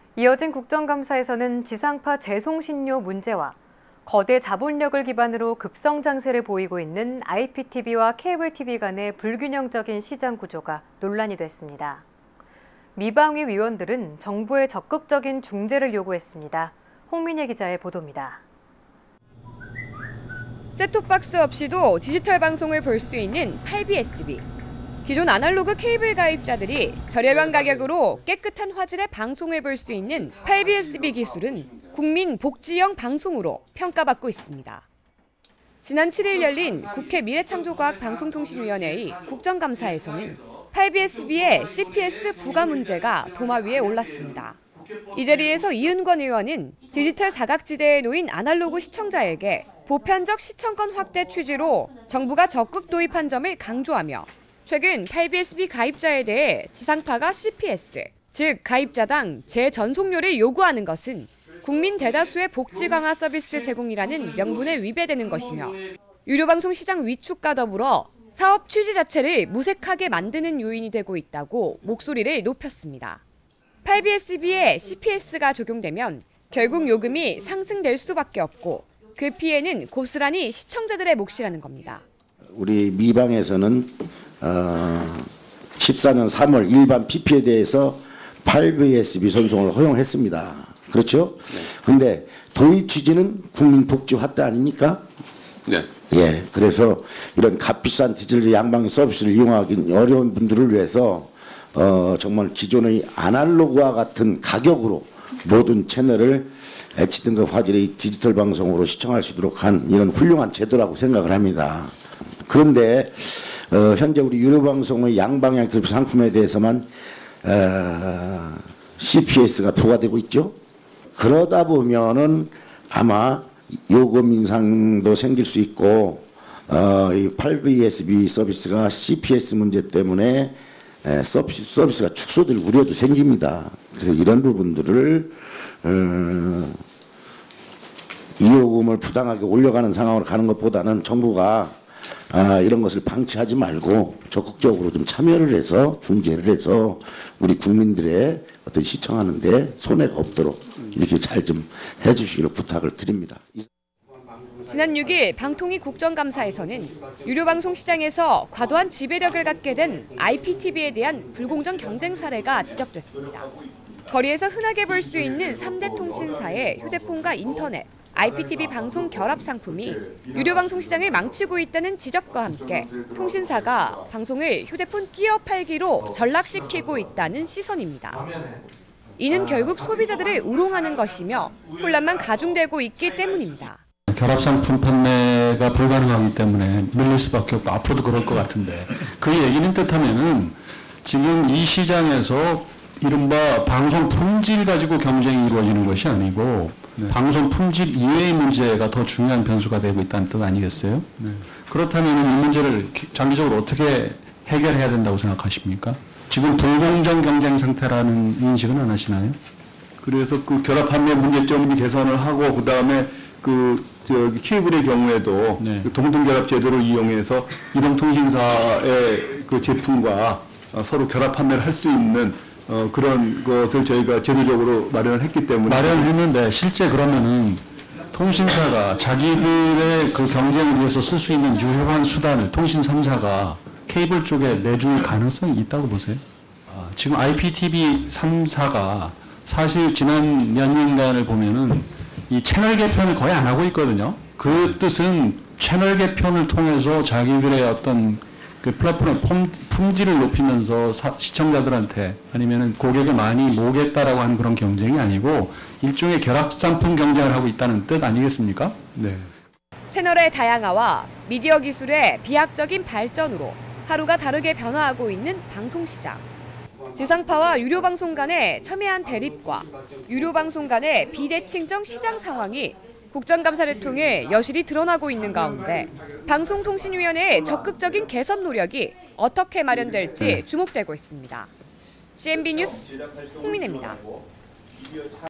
이어진 국정감사에서는 지상파 재송신료 문제와 거대 자본력을 기반으로 급성장세를 보이고 있는 IPTV와 케이블TV 간의 불균형적인 시장 구조가 논란이 됐습니다. 미방위 위원들은 정부의 적극적인 중재를 요구했습니다. 홍민혜 기자의 보도입니다. 셋톱박스 없이도 디지털 방송을 볼 수 있는 8BSB. 기존 아날로그 케이블 가입자들이 저렴한 가격으로 깨끗한 화질의 방송을 볼 수 있는 8BSB 기술은 국민 복지형 방송으로 평가받고 있습니다. 지난 7일 열린 국회 미래창조과학방송통신위원회의 국정감사에서는 8BSB의 CPS 부과 문제가 도마 위에 올랐습니다. 이 자리에서 이은권 의원은 디지털 사각지대에 놓인 아날로그 시청자에게 보편적 시청권 확대 취지로 정부가 적극 도입한 점을 강조하며 최근 8BSB 가입자에 대해 지상파가 CPS, 즉 가입자당 재전송료를 요구하는 것은 국민 대다수의 복지 강화 서비스 제공이라는 명분에 위배되는 것이며 유료방송 시장 위축과 더불어 사업 취지 자체를 무색하게 만드는 요인이 되고 있다고 목소리를 높였습니다. 8BSB에 CPS가 적용되면 결국 요금이 상승될 수밖에 없고 그 피해는 고스란히 시청자들의 몫이라는 겁니다. 우리 미방에서는 14년 3월 일반 PP에 대해서 8BSB 전송을 허용했습니다. 그렇죠? 그런데 도입 취지는 국민 복지 확대 아닙니까? 네. 예, 그래서 이런 값비싼 디지털 양방향 서비스를 이용하기 어려운 분들을 위해서 정말 기존의 아날로그와 같은 가격으로 모든 채널을 HD급 화질의 디지털 방송으로 시청할 수 있도록 한 이런 훌륭한 제도라고 생각을 합니다. 그런데 현재 우리 유료방송의 양방향 상품에 대해서만 CPS가 부과되고 있죠. 그러다 보면은 아마 요금 인상도 생길 수 있고 이 8BSB 서비스가 CPS 문제 때문에 서비스가 축소될 우려도 생깁니다. 그래서 이런 부분들을 이 요금을 부당하게 올려가는 상황으로 가는 것보다는 정부가 이런 것을 방치하지 말고 적극적으로 좀 참여를 해서 중재를 해서 우리 국민들의 어떤 시청하는데 손해가 없도록 이렇게 잘 좀 해주시기를 부탁을 드립니다. 지난 6일 방통위 국정감사에서는 유료방송 시장에서 과도한 지배력을 갖게 된 IPTV에 대한 불공정 경쟁 사례가 지적됐습니다. 거리에서 흔하게 볼 수 있는 3대 통신사의 휴대폰과 인터넷, IPTV 방송 결합 상품이 유료방송 시장을 망치고 있다는 지적과 함께 통신사가 방송을 휴대폰 끼어 팔기로 전락시키고 있다는 시선입니다. 이는 결국 소비자들을 우롱하는 것이며 혼란만 가중되고 있기 때문입니다. 결합상품 판매가 불가능하기 때문에 밀릴 수밖에 없고 앞으로도 그럴 것 같은데 그 얘기는 뜻하면은 지금 이 시장에서 이른바 방송 품질 가지고 경쟁이 이루어지는 것이 아니고 방송 품질 이외의 문제가 더 중요한 변수가 되고 있다는 뜻 아니겠어요? 그렇다면 이 문제를 장기적으로 어떻게 해결해야 된다고 생각하십니까? 지금 불공정 경쟁 상태라는 인식은 안 하시나요? 그래서 그 결합 판매 문제점 개선을 하고 그 다음에 케이블의 경우에도 그 동등결합 제도를 이용해서 이동통신사의 그 제품과 서로 결합 판매를 할 수 있는 그런 것을 저희가 제도적으로 마련을 했기 때문에 마련했는데 실제 그러면은 통신사가 자기들의 그 경쟁을 위해서 쓸 수 있는 유효한 수단을 통신 3사가 케이블 쪽에 내줄 가능성이 있다고 보세요? 지금 IPTV 3사가 사실 지난 몇 년간을 보면은 이 채널 개편을 거의 안 하고 있거든요. 그 뜻은 채널 개편을 통해서 자기들의 어떤 그 플랫폼의 품질을 높이면서 시청자들한테 아니면은 고객을 많이 모으겠다라고 하는 그런 경쟁이 아니고 일종의 결합 상품 경쟁을 하고 있다는 뜻 아니겠습니까? 네. 채널의 다양화와 미디어 기술의 비약적인 발전으로 하루가 다르게 변화하고 있는 방송 시장. 지상파와 유료방송 간의 첨예한 대립과 유료방송 간의 비대칭적 시장 상황이 국정감사를 통해 여실히 드러나고 있는 가운데 방송통신위원회의 적극적인 개선 노력이 어떻게 마련될지 주목되고 있습니다. CNB 뉴스 홍민혜입니다.